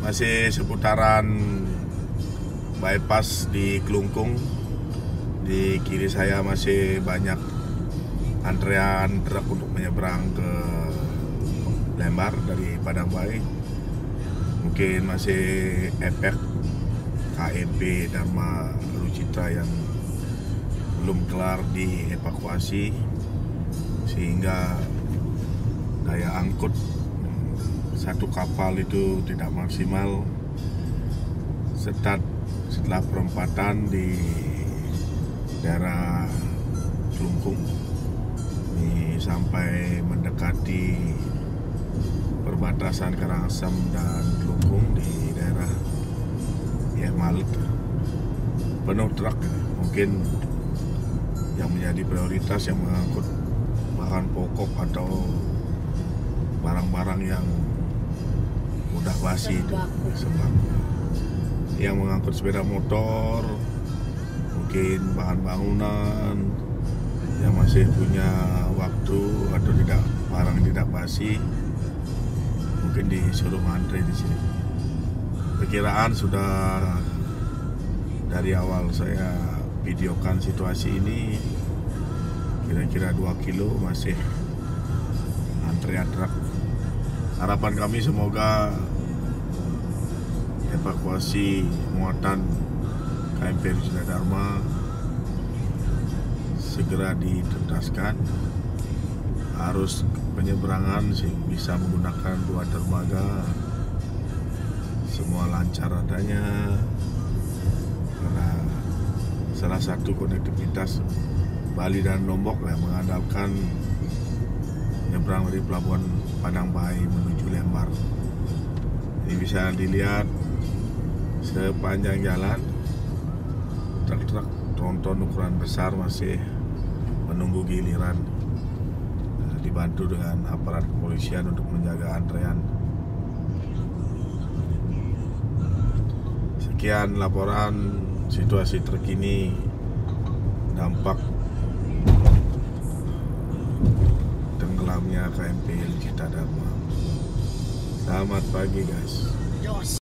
masih seputaran bypass di Kelungkung. Di kiri saya masih banyak antrean truk untuk menyeberang ke Lembar dari Padang Bayi. Mungkin masih efek KMP Dharma Rucitra yang belum kelar dievakuasi, sehingga daya angkut satu kapal itu tidak maksimal. Setelah perempatan di daerah Kelungkung ini sampai mendekati perbatasan Karangasem dan Kelungkung di daerah Malut, penuh truk. Mungkin yang menjadi prioritas yang mengangkut bahan pokok atau barang-barang yang mudah basi itu, sembako. Yang mengangkut sepeda motor, mungkin bahan bangunan yang masih punya waktu atau barang tidak basi, mungkin disuruh antre di sini. Perkiraan sudah dari awal saya videokan situasi ini, kira-kira 2 kilo masih antrean truk. Harapan kami semoga evakuasi muatan KMP Rucitra Dharma segera dituntaskan. Arus penyeberangan bisa menggunakan 2 dermaga, semua lancar adanya, karena salah satu konektivitas Bali dan Lombok yang mengandalkan nyebrang dari pelabuhan Padang Bayi menuju Lembar. Ini bisa dilihat sepanjang jalan truk-truk tronton ukuran besar masih menunggu giliran, dibantu dengan aparat kepolisian untuk menjaga antrean. Sekian laporan situasi terkini dampak tenggelamnya KMP Rucitra Dharma. Selamat pagi guys.